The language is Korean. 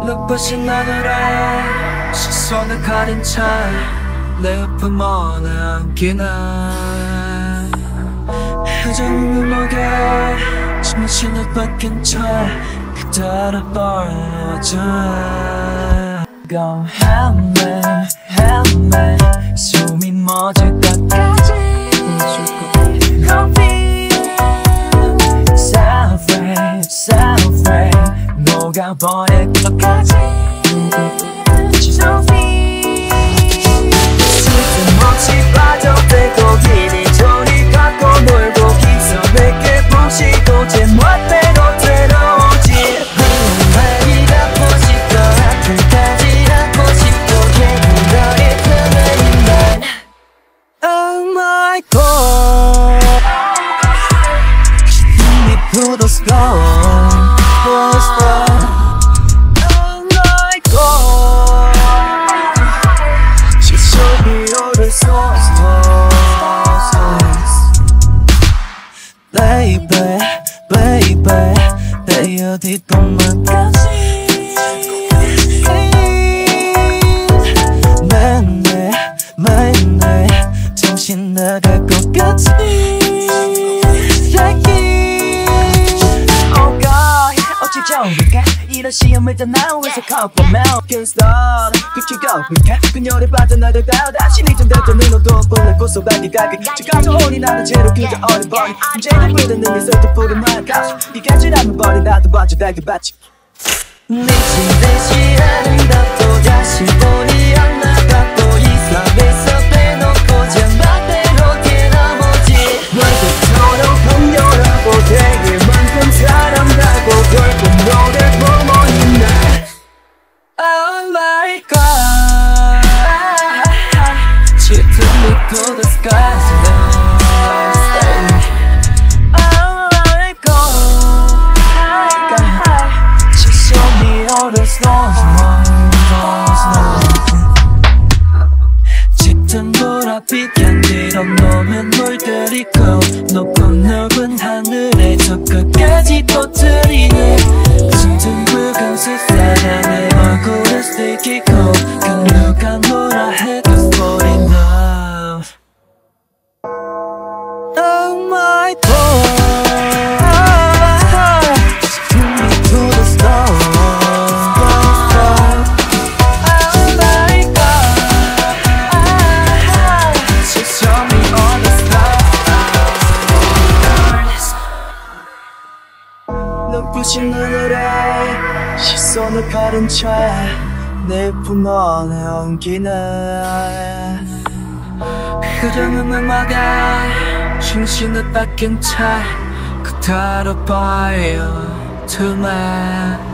눈부신 하늘에 시선을 가린 채 내 옆을 멀리 안기네. 흐정은 목에 정신을 뺏긴 채 그대를 버려줘. Go help me, help me. 숨이 멎을 때까지 Don't be self-frame, self-frame. 녹아버릴 것까지 Don't be 쓸데없이 빠져들고 이리저리 갖고 놀고 기선에게 부시고 제 멋대로 들어오지. 네가 보고 싶어 아픔까지 안고 싶어 계속 너의 틈에 있는 Oh my God Let me put a scar Oh my God Just show me all the songs Baby, baby 내 어디 것만까지 매일매일 정신 나갈 것 같지. Oh God 어찌 좋을까 이런 시험을 다 나오면서 컵보면 Can't stop 그치고 볼까 그녀를 빠져나가다 다시 네 정대도 눈어도 볼래 고소하게 가게 지금도 혼이 나는 채로 그저 어려버린 문제는 부르는 게 설득부를 말까지 네가 지나면 버리 나도 먼저 달게 받지. 미친 듯이 아름답고 다시 보니 안 나갔고 이 삶에서 빼놓고 제 맘대로 되나보지. 널 그토록 흥겨라고 되게 만큼 사랑하고 결국 너를 보고 있네. Oh my God Chip me to the skies Oh my God Just show me all the stars 짙은 보랏빛 향기로 넘은 물들이고 높고 넓은 하늘에 저 끝까지 터뜨리네. 짙은 붉은색 사랑의 얼굴을 스티키고 그 누가 뭐라 해도 fall in love Oh my God Just bring me to the stars 눈부신 하늘에 시선을 가린 채 내 품 안에 엉기네. 흐르는 음악에 정신을 뺏긴 채 그대로 빠져 틈에